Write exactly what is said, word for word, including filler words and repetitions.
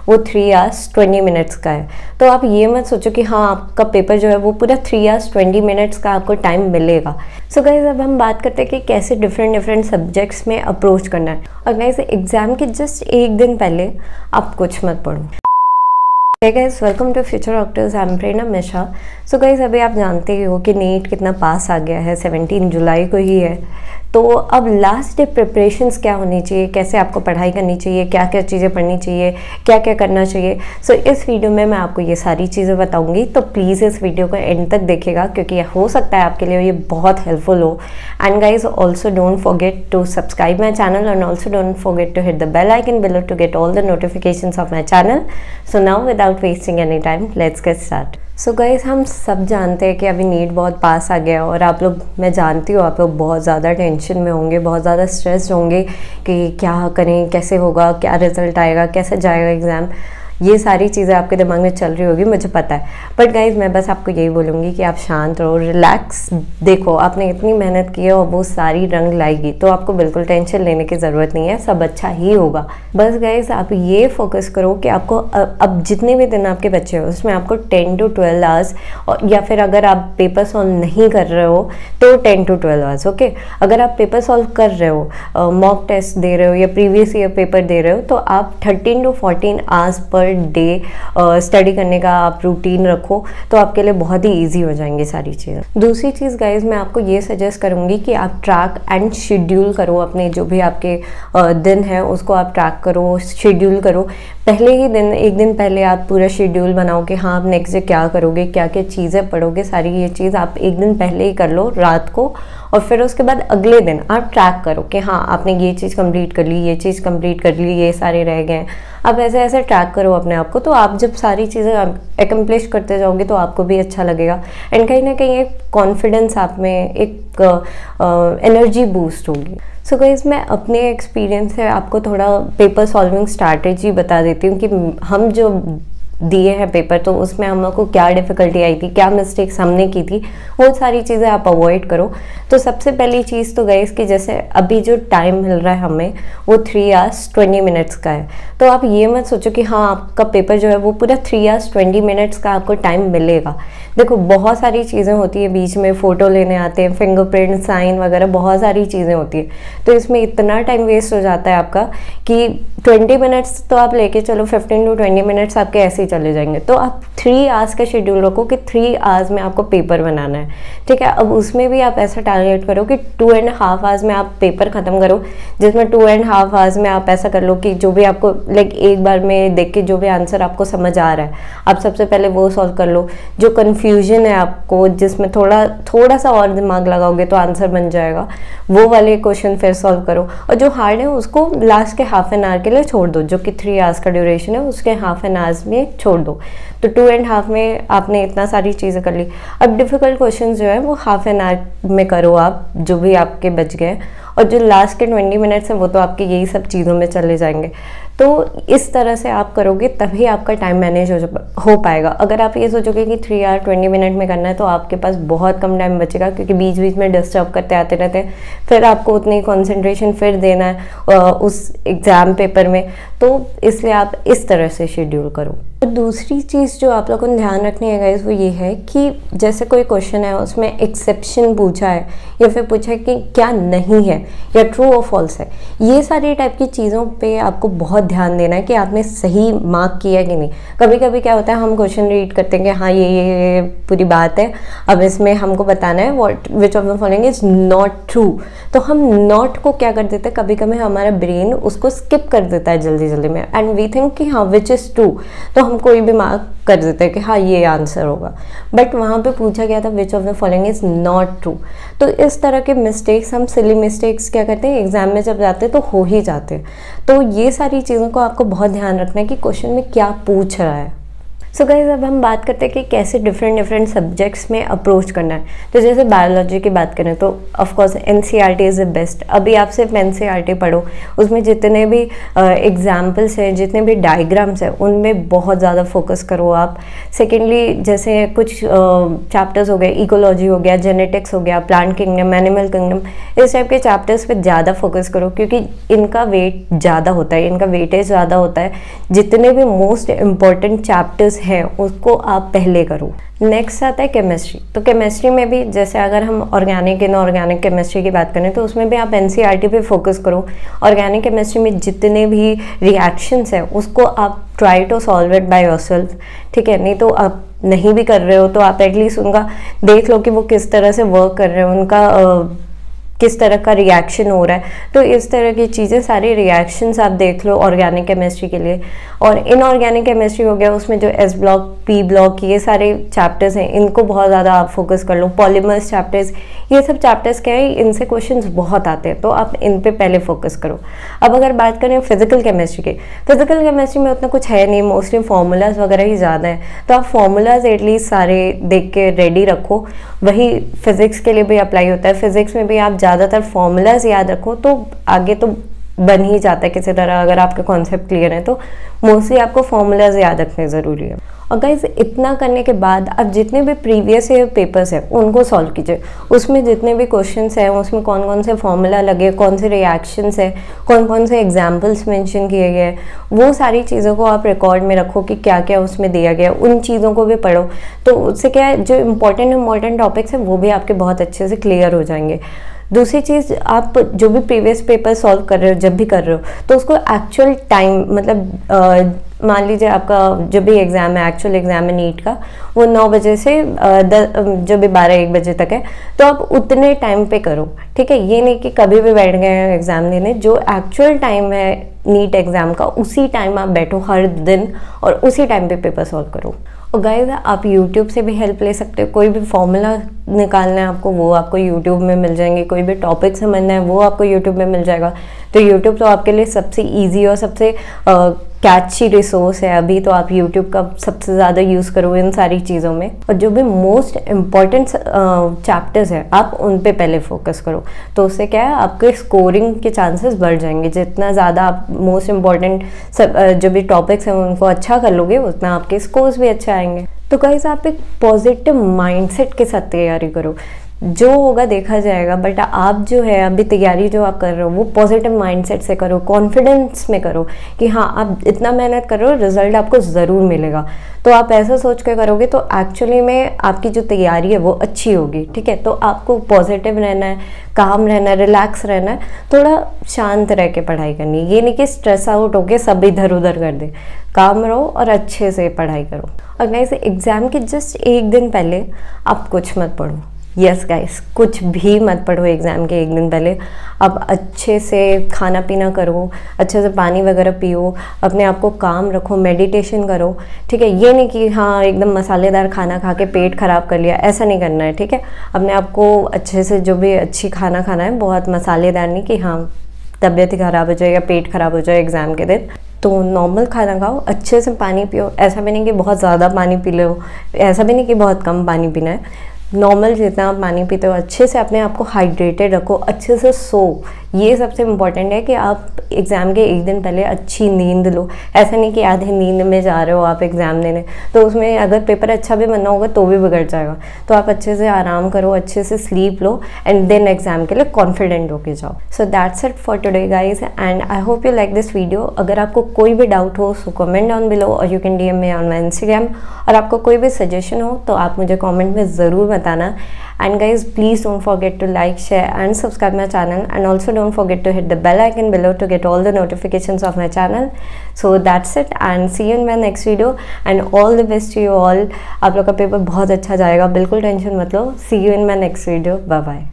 वो three hours twenty minutes का है। तो आप ये मत सोचो कि हाँ आपका पेपर जो है वो पूरा थ्री आवर्स ट्वेंटी मिनट्स का आपको टाइम मिलेगा। सो so गाइज अब हम बात करते हैं कि कैसे डिफरेंट डिफरेंट सब्जेक्ट्स में अप्रोच करना है। और गाइज एग्जाम के जस्ट एक दिन पहले आप कुछ मत पढ़ो। Hey guys, welcome to future doctors. I am Prerna Mishra. So guys अभी आप जानते ही हो कि नीट कितना पास आ गया है, सेवनटीन जुलाई को ही है। तो अब लास्ट डे प्रिपरेशंस क्या होनी चाहिए, कैसे आपको पढ़ाई करनी चाहिए, क्या क्या चीज़ें पढ़नी चाहिए, क्या क्या करना चाहिए। सो so, इस वीडियो में मैं आपको ये सारी चीज़ें बताऊंगी। तो प्लीज़ इस वीडियो को एंड तक देखिएगा क्योंकि हो सकता है आपके लिए ये बहुत हेल्पफुल हो। And guys also don't forget to subscribe my channel and also don't forget to hit the bell icon below to get all the notifications of my channel. So now without wasting any time let's get start. So so guys हम सब जानते हैं कि अभी NEET बहुत पास आ गया और आप लोग, मैं जानती हूँ आप लोग बहुत ज़्यादा टेंशन में होंगे, बहुत ज़्यादा स्ट्रेस होंगे कि क्या करें, कैसे होगा, क्या रिजल्ट आएगा, कैसे जाएगा एग्ज़ाम। ये सारी चीज़ें आपके दिमाग में चल रही होगी, मुझे पता है। बट गाइज मैं बस आपको यही बोलूँगी कि आप शांत रहो, रिलैक्स। देखो आपने इतनी मेहनत की है और वो सारी रंग लाएगी, तो आपको बिल्कुल टेंशन लेने की ज़रूरत नहीं है, सब अच्छा ही होगा। बस गाइज आप ये फोकस करो कि आपको अब जितने भी दिन आपके बच्चे हो उसमें आपको टेन टू ट्वेल्व आवर्स, या फिर अगर आप पेपर सॉल्व नहीं कर रहे हो तो ten to twelve hours. Okay, अगर आप पेपर सॉल्व कर रहे हो, मॉक टेस्ट दे रहे हो या प्रीवियस ईयर पेपर दे रहे हो, तो आप thirteen to fourteen hours per day study करने का आप रूटीन रखो, तो आपके लिए बहुत ही इजी हो जाएंगी सारी चीज़ें। दूसरी चीज़ गाइज मैं आपको ये सजेस्ट करूँगी कि आप ट्रैक एंड शेड्यूल करो अपने जो भी आपके दिन है उसको आप ट्रैक करो, शेड्यूल करो। पहले ही दिन, एक दिन पहले आप पूरा शेड्यूल बनाओ कि हाँ आप नेक्स्ट डे क्या करोगे, क्या क्या चीज़ें पढ़ोगे, सारी ये चीज़ आप एक दिन पहले ही कर लो रात को। और फिर उसके बाद अगले दिन आप ट्रैक करो कि हाँ आपने ये चीज़ कंप्लीट कर ली, ये चीज़ कंप्लीट कर ली, ये सारे रह गए। आप ऐसे ऐसे ट्रैक करो अपने आप को, तो आप जब सारी चीज़ें एकम्प्लिश करते जाओगे तो आपको भी अच्छा लगेगा एंड कहीं ना कहीं एक कॉन्फिडेंस आप में, एक एनर्जी बूस्ट होगी। सो गाइस मैं अपने एक्सपीरियंस से आपको थोड़ा पेपर सॉल्विंग स्ट्रैटेजी बता देती हूँ कि हम जो दिए हैं पेपर तो उसमें हम लोग को क्या डिफ़िकल्टी आई थी, क्या मिस्टेक्स हमने की थी, वो सारी चीज़ें आप अवॉइड करो। तो सबसे पहली चीज़ तो गाइस कि जैसे अभी जो टाइम मिल रहा है हमें वो थ्री आवर्स ट्वेंटी मिनट्स का है। तो आप ये मत सोचो कि हाँ आपका पेपर जो है वो पूरा थ्री आवर्स ट्वेंटी मिनट्स का आपको टाइम मिलेगा। देखो बहुत सारी चीज़ें होती है बीच में, फ़ोटो लेने आते हैं, फिंगरप्रिंट, साइन वगैरह, बहुत सारी चीज़ें होती है। तो इसमें इतना टाइम वेस्ट हो जाता है आपका कि ट्वेंटी मिनट्स तो आप लेके चलो, फिफ्टीन टू ट्वेंटी मिनट्स आपके ऐसे ही चले जाएंगे। तो आप थ्री आवर्स का शेड्यूल रखो कि थ्री आवर्स में आपको पेपर बनाना है, ठीक है। अब उसमें भी आप ऐसा टारगेट करो कि टू एंड हाफ आवर्स में आप पेपर ख़त्म करो, जिसमें टू एंड हाफ आवर्स में आप ऐसा कर लो कि जो भी आपको लाइक एक बार में देख के जो भी आंसर आपको समझ आ रहा है आप सबसे पहले वो सॉल्व कर लो। जो कन्फ्यूजन है आपको, जिसमें थोड़ा थोड़ा सा और दिमाग लगाओगे तो आंसर बन जाएगा, वो वाले क्वेश्चन फिर सॉल्व करो। और जो हार्ड है उसको लास्ट के हाफ एन आवर के लिए छोड़ दो, जो कि थ्री आवर्स का ड्यूरेशन है उसके हाफ एन आवर्स में छोड़ दो। तो टू एंड हाफ में आपने इतना सारी चीज़ें कर ली। अब डिफ़िकल्ट क्वेश्चन जो है वो हाफ एन आवर में करो आप, जो भी आपके बच गए, और जो लास्ट के ट्वेंटी मिनट्स हैं वो तो आपके यही सब चीज़ों में चले जाएंगे। तो इस तरह से आप करोगे तभी आपका टाइम मैनेज हो हो पाएगा। अगर आप ये सोचोगे कि थ्री आवर ट्वेंटी मिनट में करना है तो आपके पास बहुत कम टाइम बचेगा, क्योंकि बीच बीच में डिस्टर्ब करते आते रहते हैं, फिर आपको उतनी कंसंट्रेशन फिर देना है उस एग्ज़ाम पेपर में। तो इसलिए आप इस तरह से शेड्यूल करो। तो दूसरी चीज़ जो आप लोगों को ध्यान रखनी है गाइस वो ये है कि जैसे कोई क्वेश्चन है उसमें एक्सेप्शन पूछा है या फिर पूछा है कि क्या नहीं है या ट्रू और फॉल्स है, ये सारी टाइप की चीज़ों पे आपको बहुत ध्यान देना है कि आपने सही मार्क किया कि नहीं। कभी कभी क्या होता है हम क्वेश्चन रीड करते हैं कि हाँ ये ये, ये पूरी बात है, अब इसमें हमको बताना है what which of the following is not true. तो हम नॉट को क्या कर देते हैं, कभी कभी हमारा ब्रेन उसको स्किप कर देता है जल्दी जल्दी में, एंड वी थिंक कि हाँ विच इज़ ट्रू, तो हम कोई भी मार्क कर देते हैं कि हाँ ये आंसर होगा। बट वहाँ पे पूछा गया था which of the following is not true. तो इस तरह के मिस्टेक्स, हम सिली मिस्टेक्स क्या करते हैं एग्जाम में जब जाते हैं तो हो ही जाते हैं। तो ये सारी चीज़ों को आपको बहुत ध्यान रखना है कि क्वेश्चन में क्या पूछ रहा है। सो गाइस अब हम बात करते हैं कि कैसे डिफरेंट डिफरेंट सब्जेक्ट्स में अप्रोच करना है। तो जैसे बायोलॉजी की बात करें तो of course NCERT is the best. अभी आप सिर्फ एनसीईआरटी पढ़ो, उसमें जितने भी एग्जाम्पल्स हैं, जितने भी डायग्राम्स हैं, उनमें बहुत ज़्यादा फोकस करो आप। सेकेंडली जैसे कुछ चैप्टर्स हो गए, इकोलॉजी हो गया, जेनेटिक्स हो गया, प्लांट किंगडम, एनिमल किंगडम, इस टाइप के चैप्टर्स पे ज़्यादा फोकस करो क्योंकि इनका वेट ज़्यादा होता है, इनका वेटेज ज़्यादा होता है। जितने भी मोस्ट इम्पॉर्टेंट चैप्टर्स हैं उसको आप पहले करो। नेक्स्ट आता है केमिस्ट्री। तो केमिस्ट्री में भी जैसे अगर हम ऑर्गेनिक इनऑर्गेनिक केमिस्ट्री की बात करें तो उसमें भी आप एनसीईआरटी पे फोकस करो। ऑर्गेनिक केमिस्ट्री में जितने भी रिएक्शंस हैं उसको आप try to solve it by yourself, ठीक है। नहीं तो आप नहीं भी कर रहे हो तो आप एटलीस्ट उनका देख लो कि वो किस तरह से वर्क कर रहे हैं, उनका uh, किस तरह का रिएक्शन हो रहा है। तो इस तरह की चीज़ें, सारी रिएक्शंस आप देख लो ऑर्गेनिक केमिस्ट्री के लिए। और इनऑर्गेनिक केमिस्ट्री हो गया, उसमें जो एस ब्लॉक, पी ब्लॉक, ये सारे चैप्टर्स हैं, इनको बहुत ज़्यादा आप फोकस कर लो। पॉलीमर्स चैप्टर्स, ये सब चैप्टर्स क्या है, इनसे क्वेश्चंस बहुत आते हैं, तो आप इन पे पहले फोकस करो। अब अगर बात करें फिजिकल केमिस्ट्री की, फिजिकल केमिस्ट्री में उतना कुछ है नहीं, मोस्टली फार्मूलाज वगैरह ही ज़्यादा है, तो आप फार्मूलाज एटलीस्ट सारे देख के रेडी रखो। वही फिजिक्स के लिए भी अप्लाई होता है। फिजिक्स में भी आप ज़्यादातर फार्मूलाज याद रखो तो आगे तो बन ही जाता है किसी तरह। अगर आपका कॉन्सेप्ट क्लियर है तो मोस्टली आपको फार्मूलाज याद रखने ज़रूरी है। और गाइस इतना करने के बाद आप जितने भी प्रीवियस ईयर पेपर्स हैं उनको सॉल्व कीजिए। उसमें जितने भी क्वेश्चंस हैं उसमें कौन कौन से फॉर्मूला लगे, कौन से रिएक्शंस हैं, कौन कौन से एग्जाम्पल्स मेंशन किए गए हैं, वो सारी चीज़ों को आप रिकॉर्ड में रखो कि क्या क्या उसमें दिया गया, उन चीज़ों को भी पढ़ो। तो उससे क्या है, जो इम्पोर्टेंट इम्पॉर्टेंट टॉपिक्स हैं वो भी आपके बहुत अच्छे से क्लियर हो जाएंगे। दूसरी चीज़, आप जो भी प्रीवियस पेपर सॉल्व कर रहे हो, जब भी कर रहे हो, तो उसको एक्चुअल टाइम, मतलब मान लीजिए आपका जो भी एग्ज़ाम है, एक्चुअल एग्ज़ाम है नीट का, वो नौ बजे से दस जो भी बारह एक बजे तक है, तो आप उतने टाइम पे करो, ठीक है। ये नहीं कि कभी भी बैठ गए हैं एग्ज़ाम देने। जो एक्चुअल टाइम है नीट एग्ज़ाम का, उसी टाइम आप बैठो हर दिन और उसी टाइम पे पेपर सॉल्व करो। और गाइस आप यूट्यूब से भी हेल्प ले सकते हो। कोई भी फॉर्मूला निकालना है आपको, वो आपको यूट्यूब में मिल जाएंगे। कोई भी टॉपिक समझना है वो आपको यूट्यूब में मिल जाएगा। तो यूट्यूब तो आपके लिए सबसे इजी और सबसे कैची रिसोर्स है अभी, तो आप यूट्यूब का सबसे ज़्यादा यूज़ करो इन सारी चीज़ों में। और जो भी मोस्ट इम्पॉर्टेंट चैप्टर्स हैं आप उन पे पहले फोकस करो, तो उससे क्या है, आपके स्कोरिंग के चांसेस बढ़ जाएंगे। जितना ज़्यादा आप मोस्ट इम्पॉर्टेंट सब जो भी टॉपिक्स हैं उनको अच्छा कर लोगे, उतना आपके स्कोर्स भी अच्छे आएंगे। तो गाइस आप एक पॉजिटिव माइंडसेट के साथ तैयारी करो। जो होगा देखा जाएगा, बट आप जो है अभी तैयारी जो आप कर रहे हो वो पॉजिटिव माइंडसेट से करो, कॉन्फिडेंस में करो कि हाँ आप इतना मेहनत कर रहे हो, रिजल्ट आपको ज़रूर मिलेगा। तो आप ऐसा सोच के करोगे तो एक्चुअली में आपकी जो तैयारी है वो अच्छी होगी, ठीक है। तो आपको पॉजिटिव रहना है, काम रहना है, रिलैक्स रहना है, थोड़ा शांत रह के पढ़ाई करनी है। ये नहीं कि स्ट्रेस आउट होके सब इधर उधर कर दे। काम रहो और अच्छे से पढ़ाई करो। और गाइस एग्ज़ाम के जस्ट एक दिन पहले आप कुछ मत पढ़ो। यस गाइस, कुछ भी मत पढ़ो एग्ज़ाम के एक दिन पहले। आप अच्छे से खाना पीना करो, अच्छे से पानी वगैरह पियो, अपने आप को काम रखो, मेडिटेशन करो, ठीक है। ये नहीं कि हाँ एकदम मसालेदार खाना खा के पेट ख़राब कर लिया, ऐसा नहीं करना है, ठीक है। अपने आप को अच्छे से, जो भी अच्छी खाना खाना है, बहुत मसालेदार नहीं कि हाँ तबीयत ही ख़राब हो जाए या पेट ख़राब हो जाए एग्ज़ाम के दिन। तो नॉर्मल खाना खाओ, अच्छे से पानी पियो। ऐसा भी नहीं कि बहुत ज़्यादा पानी पी लो, ऐसा भी नहीं कि बहुत कम पानी पीना है। नॉर्मल जितना आप पानी पीते हो, अच्छे से अपने आप को हाइड्रेटेड रखो, अच्छे से सो। ये सबसे इम्पॉर्टेंट है कि आप एग्ज़ाम के एक दिन पहले अच्छी नींद लो। ऐसा नहीं कि आधे नींद में जा रहे हो आप एग्ज़ाम देने, तो उसमें अगर पेपर अच्छा भी बनना होगा तो भी बिगड़ जाएगा। तो आप अच्छे से आराम करो, अच्छे से स्लीप लो एंड देन एग्ज़ाम के लिए कॉन्फिडेंट होके जाओ। So that's it for today guys and I hope you like this video. अगर आपको कोई भी डाउट हो सो कमेंट डाउन बिलो और you can D M me on my Instagram. और आपको कोई भी सजेशन हो तो आप मुझे कॉमेंट में ज़रूर बताना। And guys, please don't forget to like, share and subscribe my channel, and also don't forget to hit the bell icon below to get all the notifications of my channel. So that's it and see you in my next video and all the best to you all. आप लोग का paper बहुत अच्छा जाएगा, बिल्कुल tension मत लो। See you in my next video. Bye bye.